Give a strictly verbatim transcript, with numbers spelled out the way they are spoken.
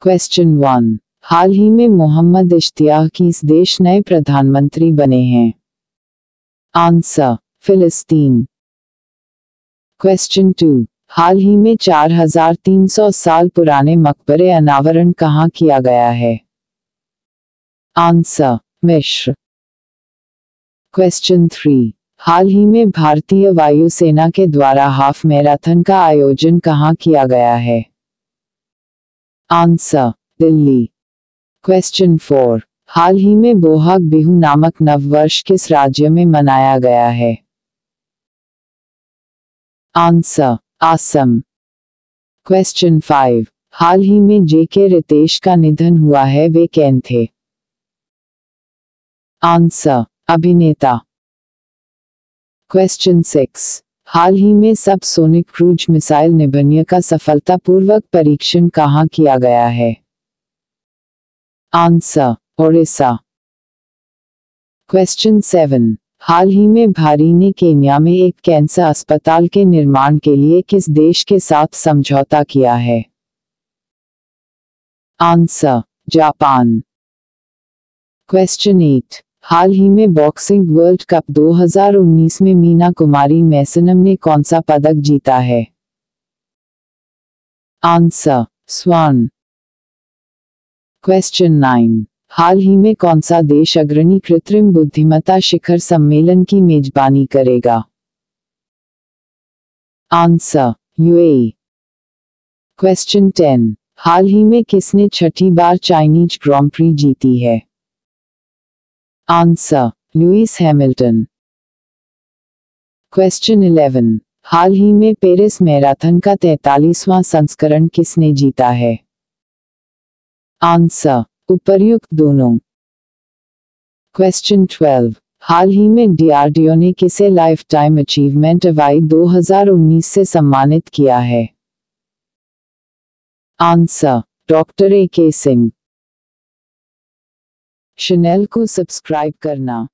Question one, हाल ही में मोहम्मद इश्तियाक किस देश नए प्रधानमंत्री बने हैं? आंसर, फिलिस्तीन। क्वेश्चन टू, हाल ही में चार हज़ार तीन सौ साल पुराने मकबरे अनावरण कहाँ किया गया है? आंसर, मिस्र। क्वेश्चन थ्री, हाल ही में भारतीय वायुसेना के द्वारा हाफ मैराथन का आयोजन कहाँ किया गया है? आंसर, दिल्ली। क्वेश्चन फोर, हाल ही में बोहाग बिहू नामक नववर्ष किस राज्य में मनाया गया है? आंसर, असम। क्वेश्चन फाइव, हाल ही में जे के रितेश का निधन हुआ है, वे कौन थे? आंसर, अभिनेता। क्वेश्चन सिक्स, हाल ही में सब सोनिक क्रूज मिसाइल निबन्य का सफलतापूर्वक परीक्षण कहाँ किया गया है? आंसर, ओडिशा। क्वेश्चन सेवन, हाल ही में भारी ने केन्या में एक कैंसर अस्पताल के निर्माण के लिए किस देश के साथ समझौता किया है? Answer, Japan. क्वेश्चन एट, हाल ही में बॉक्सिंग वर्ल्ड कप दो हज़ार उन्नीस में मीना कुमारी मैसनम ने कौन सा पदक जीता है? आंसर, स्वर्ण। क्वेश्चन नाइन, हाल ही में कौन सा देश अग्रणी कृत्रिम बुद्धिमत्ता शिखर सम्मेलन की मेजबानी करेगा? Answer, UAE. क्वेश्चन टेन, हाल ही में किसने छठी बार चाइनीज ग्रां प्री जीती है? आंसर, लुइस हैमिल्टन। क्वेश्चन इलेवन, हाल ही में पेरिस मैराथन का तैंतालीसवां संस्करण किसने जीता है? आंसर, उपर्युक्त दोनों। क्वेश्चन ट्वेल्व, हाल ही में डीआरडीओ ने किसे लाइफ टाइम अचीवमेंट अवार्ड दो हज़ार उन्नीस से सम्मानित किया है? आंसर, डॉक्टर ए के सिंह। चैनल को सब्सक्राइब करना